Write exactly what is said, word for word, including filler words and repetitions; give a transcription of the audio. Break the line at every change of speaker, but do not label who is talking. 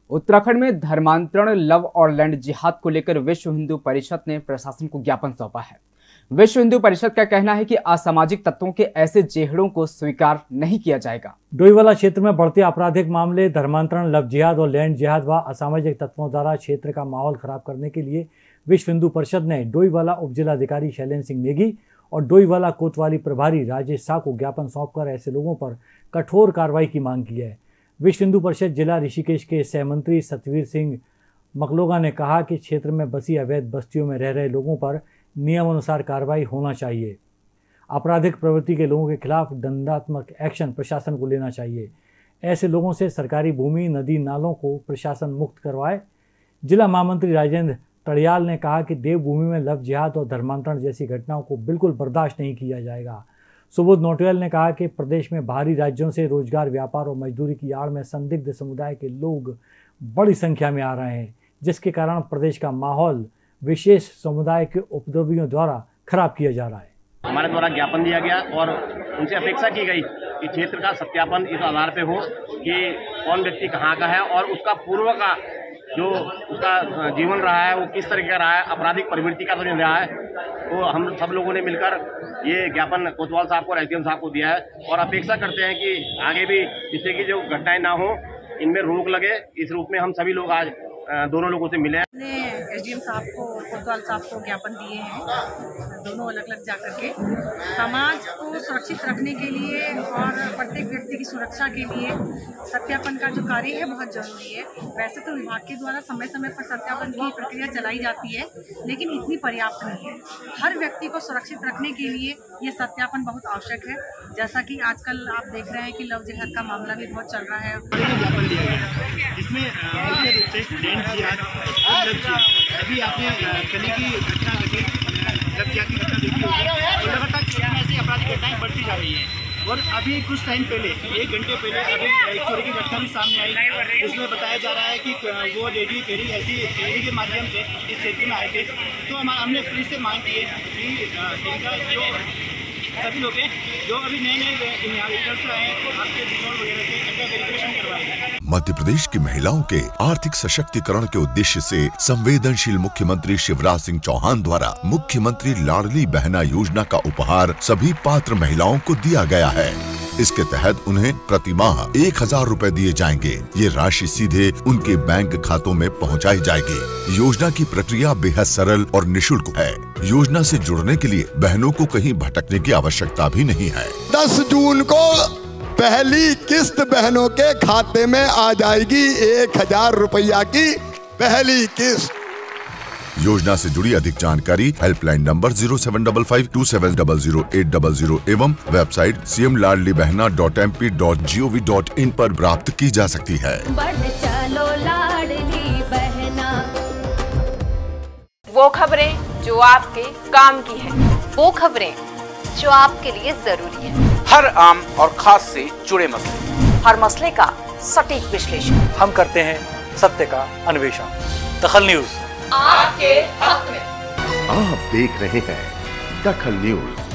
उत्तराखंड में धर्मांतरण, लव और लैंड जिहाद को लेकर विश्व हिंदू परिषद ने प्रशासन को ज्ञापन सौंपा है। विश्व हिंदू परिषद का कहना है कि असामाजिक तत्वों के ऐसे जेहड़ों को स्वीकार नहीं किया जाएगा।
डोईवाला क्षेत्र में बढ़ते आपराधिक मामले, धर्मांतरण, लव जिहाद और लैंड जिहाद व असामाजिक तत्वों द्वारा क्षेत्र का माहौल खराब करने के लिए विश्व हिंदू परिषद ने डोईवाला उपजिलाधिकारी शैलेंद्र सिंह नेगी और डोईवाला कोतवाली प्रभारी राजेश शाह को ज्ञापन सौंपकर ऐसे लोगों पर कठोर कार्रवाई की मांग की है। विश्व हिंदू परिषद जिला ऋषिकेश के सहमंत्री सतवीर सिंह मकलोगा ने कहा कि क्षेत्र में बसी अवैध बस्तियों में रह रहे लोगों पर नियमानुसार कार्रवाई होना चाहिए। आपराधिक प्रवृत्ति के लोगों के खिलाफ दंडात्मक एक्शन प्रशासन को लेना चाहिए। ऐसे लोगों से सरकारी भूमि, नदी नालों को प्रशासन मुक्त करवाए। जिला महामंत्री राजेंद्र तड़ियाल ने कहा कि देवभूमि में लव जिहाद और धर्मांतरण जैसी घटनाओं को बिल्कुल बर्दाश्त नहीं किया जाएगा। सुबोध नोटियाल ने कहा कि प्रदेश में बाहरी राज्यों से रोजगार, व्यापार और मजदूरी की आड़ में संदिग्ध समुदाय के लोग बड़ी संख्या में आ रहे हैं, जिसके कारण प्रदेश का माहौल विशेष समुदाय के उपद्रवियों द्वारा खराब किया जा रहा है।
हमारे द्वारा ज्ञापन दिया गया और उनसे अपेक्षा की गई कि क्षेत्र का सत्यापन इस आधार पे हो कि कौन व्यक्ति कहाँ का है और उसका पूर्व का जो उसका जीवन रहा है वो किस तरीके का रहा है, आपराधिक प्रवृत्ति का तो नहीं रहा है। तो हम सब लोगों ने मिलकर ये ज्ञापन कोतवाल साहब को और एसडीएम साहब को दिया है और अपेक्षा करते हैं कि आगे भी इससे की जो घटनाएं ना हो, इनमें रोक लगे। इस रूप में हम सभी लोग आज दोनों लोगों से मिले हैं।
एसडीएम साहब को, कोतवाल साहब को ज्ञापन दिए हैं, दोनों अलग अलग जाकर के समाज को सुरक्षित रखने के लिए और प्रत्येक व्यक्ति की सुरक्षा के लिए सत्यापन का जो कार्य है बहुत जरूरी है। वैसे तो विभाग के द्वारा समय समय पर सत्यापन की प्रक्रिया चलाई जाती है, लेकिन इतनी पर्याप्त नहीं है। हर व्यक्ति को सुरक्षित रखने के लिए ये सत्यापन बहुत आवश्यक है। जैसा कि आजकल आप देख रहे हैं कि लव जिहाद का मामला भी बहुत चल रहा है,
जिसमें मुख्य रूप से लैंड जिहाद और लव जिहाद, अभी आपने कल की घटना देखी, लव जिहाद की घटना देखी होगी और लगातार क्षेत्र में ऐसी अपराधिक घटनाएं बढ़ती जा रही हैं। और अभी कुछ टाइम पहले, एक घंटे पहले अभी एक चोरी की घटना भी सामने आई, जिसमें बताया जा रहा है कि वो लेडी फेरी ऐसी फेरी के माध्यम से इस क्षेत्र में आए थे। तो हम हमने पुलिस से मांग की है कि इनका जो सभी लोग हैं जो अभी नए नए इन्हेरिटर्स आए हैं आपके डिजोन वगैरह से इनका वेरिफिकेशन करवाएंगे।
मध्य प्रदेश की महिलाओं के आर्थिक सशक्तिकरण के उद्देश्य से संवेदनशील मुख्यमंत्री शिवराज सिंह चौहान द्वारा मुख्यमंत्री लाडली बहना योजना का उपहार सभी पात्र महिलाओं को दिया गया है। इसके तहत उन्हें प्रति माह एक हजार रूपए दिए जाएंगे। ये राशि सीधे उनके बैंक खातों में पहुंचाई जाएगी। योजना की प्रक्रिया बेहद सरल और निशुल्क है। योजना से जुड़ने के लिए बहनों को कहीं भटकने की आवश्यकता भी नहीं है।
दस जून को पहली किस्त बहनों के खाते में आ जाएगी, एक हजार रुपया की पहली किस्त।
योजना से जुड़ी अधिक जानकारी helpline number zero seven double five two seven double zero eight double zero एवं website C M Ladli Behna dot M P dot G O V dot in पर प्राप्त की जा सकती है।
बढ़ चलो लाडली बहना।
वो खबरें जो आपके काम की है, वो खबरें जो आपके लिए जरूरी है।
हर आम और खास से जुड़े मसले,
हर मसले का सटीक विश्लेषण
हम करते हैं, सत्य का अन्वेषण। दखल न्यूज
आपके हक में।
आप देख रहे हैं दखल न्यूज।